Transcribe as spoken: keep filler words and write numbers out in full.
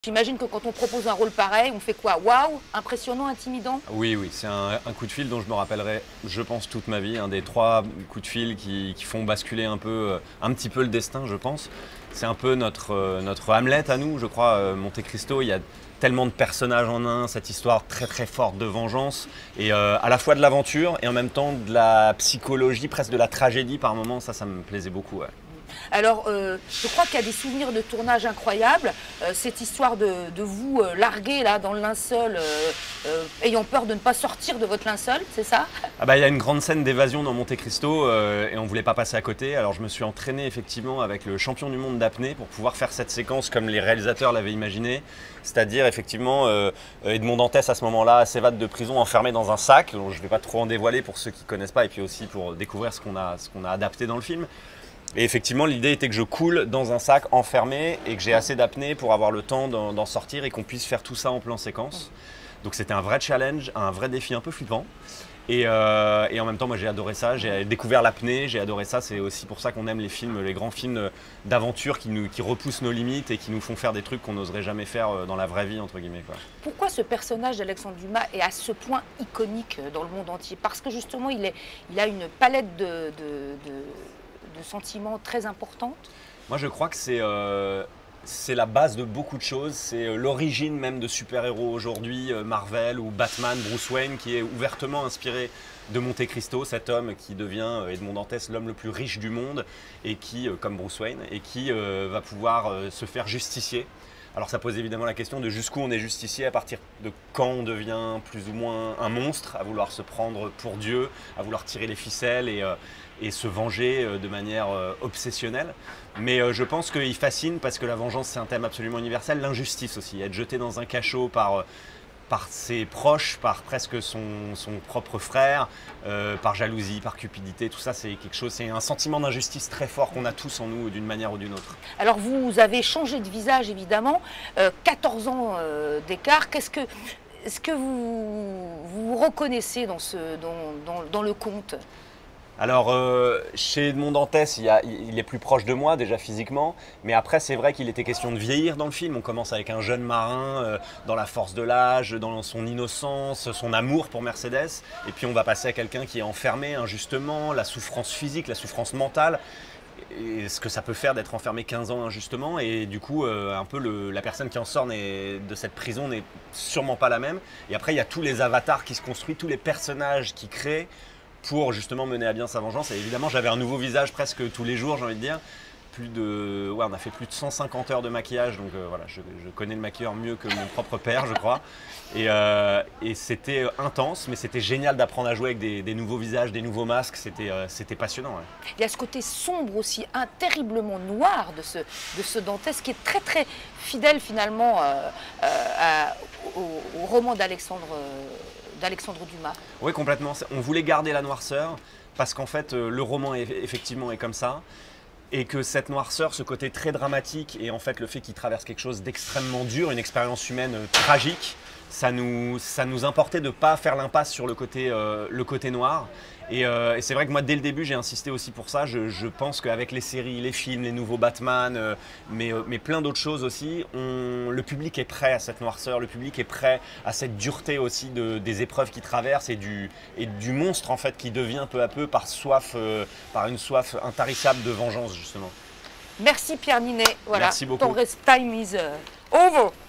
J'imagine que quand on propose un rôle pareil, on fait quoi? Waouh, impressionnant, intimidant? Oui, oui, c'est un, un coup de fil dont je me rappellerai, je pense, toute ma vie. Un des trois coups de fil qui, qui font basculer un peu, un petit peu le destin, je pense. C'est un peu notre, notre Hamlet à nous, je crois, Monte Cristo. Il y a tellement de personnages en un, cette histoire très très forte de vengeance, et euh, à la fois de l'aventure et en même temps de la psychologie, presque de la tragédie par moments. Ça, ça me plaisait beaucoup. Ouais. Alors, euh, je crois qu'il y a des souvenirs de tournage incroyables. Euh, cette histoire de, de vous euh, larguer là dans le linceul, euh, euh, ayant peur de ne pas sortir de votre linceul, c'est ça? Ah bah, il y a une grande scène d'évasion dans Monte Cristo euh, et on ne voulait pas passer à côté. Alors je me suis entraîné effectivement avec le champion du monde d'apnée pour pouvoir faire cette séquence comme les réalisateurs l'avaient imaginé. C'est-à-dire effectivement euh, Edmond Dantès à ce moment-là s'évade de prison enfermé dans un sac. Donc, je ne vais pas trop en dévoiler pour ceux qui ne connaissent pas et puis aussi pour découvrir ce qu'on a, ce qu'on a adapté dans le film. Et effectivement, l'idée était que je coule dans un sac enfermé et que j'ai assez d'apnée pour avoir le temps d'en sortir et qu'on puisse faire tout ça en plan séquence. Donc c'était un vrai challenge, un vrai défi un peu flippant. Et, euh, et en même temps, moi j'ai adoré ça, j'ai découvert l'apnée, j'ai adoré ça. C'est aussi pour ça qu'on aime les films, les grands films d'aventure qui, nous, qui repoussent nos limites et qui nous font faire des trucs qu'on n'oserait jamais faire dans la vraie vie, entre guillemets, quoi. Pourquoi ce personnage d'Alexandre Dumas est à ce point iconique dans le monde entier? Parce que justement, il, est, il a une palette de... de, de... de sentiments très importantes? Moi je crois que c'est euh, c'est la base de beaucoup de choses, c'est l'origine même de super-héros aujourd'hui, Marvel ou Batman, Bruce Wayne, qui est ouvertement inspiré de Monte Cristo, cet homme qui devient Edmond Dantès, l'homme le plus riche du monde, et qui, comme Bruce Wayne, et qui euh, va pouvoir euh, se faire justicier. Alors ça pose évidemment la question de jusqu'où on est justicier, à partir de quand on devient plus ou moins un monstre, à vouloir se prendre pour Dieu, à vouloir tirer les ficelles et, euh, et se venger euh, de manière euh, obsessionnelle. Mais euh, je pense qu'il fascine parce que la vengeance c'est un thème absolument universel, l'injustice aussi, être jeté dans un cachot par... Euh, par ses proches, par presque son, son propre frère, euh, par jalousie, par cupidité, tout ça c'est quelque chose, c'est un sentiment d'injustice très fort qu'on a tous en nous d'une manière ou d'une autre. Alors vous avez changé de visage évidemment, euh, quatorze ans euh, d'écart, qu'est-ce que, est-ce que vous, vous vous reconnaissez dans, ce, dans, dans, dans le conte? Alors, euh, chez Edmond Dantès, il, y a, il est plus proche de moi déjà physiquement, mais après c'est vrai qu'il était question de vieillir dans le film. On commence avec un jeune marin euh, dans la force de l'âge, dans son innocence, son amour pour Mercedes, et puis on va passer à quelqu'un qui est enfermé injustement, la souffrance physique, la souffrance mentale, et ce que ça peut faire d'être enfermé quinze ans injustement, et du coup euh, un peu le, la personne qui en sort de cette prison n'est sûrement pas la même. Et après il y a tous les avatars qui se construisent, tous les personnages qui créent pour justement mener à bien sa vengeance. Et évidemment, j'avais un nouveau visage presque tous les jours, j'ai envie de dire. Plus de, ouais, on a fait plus de cent cinquante heures de maquillage, donc euh, voilà, je, je connais le maquilleur mieux que mon propre père, je crois. Et, euh, et c'était intense, mais c'était génial d'apprendre à jouer avec des, des nouveaux visages, des nouveaux masques. C'était euh, c'était passionnant. Ouais. Il y a ce côté sombre aussi, un terriblement noir de ce, de ce Dantès, qui est très très fidèle finalement euh, euh, à, au, au roman d'Alexandre euh, d'Alexandre Dumas. Oui, complètement. On voulait garder la noirceur parce qu'en fait, le roman est, effectivement est comme ça. Et que cette noirceur, ce côté très dramatique et en fait le fait qu'il traverse quelque chose d'extrêmement dur, une expérience humaine euh, tragique, ça nous, ça nous importait de ne pas faire l'impasse sur le côté, euh, le côté noir. Et, euh, et c'est vrai que moi, dès le début, j'ai insisté aussi pour ça. Je, je pense qu'avec les séries, les films, les nouveaux Batman, euh, mais, euh, mais plein d'autres choses aussi, on, le public est prêt à cette noirceur, le public est prêt à cette dureté aussi de, des épreuves qu'il traverse et du, et du monstre en fait qui devient peu à peu par soif, euh, par une soif intarissable de vengeance justement. Merci Pierre Ninet. Voilà. Merci beaucoup. Ton rest time is over.